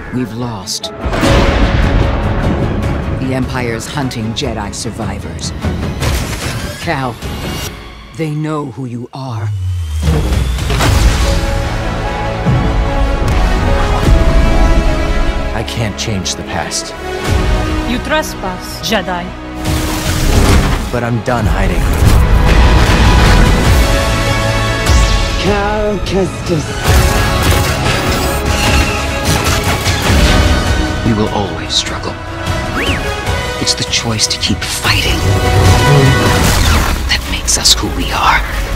We've lost. The Empire's hunting Jedi survivors. Cal, they know who you are. I can't change the past. You trespass, Jedi. But I'm done hiding. Cal Kestis. We will always struggle. It's the choice to keep fighting that makes us who we are.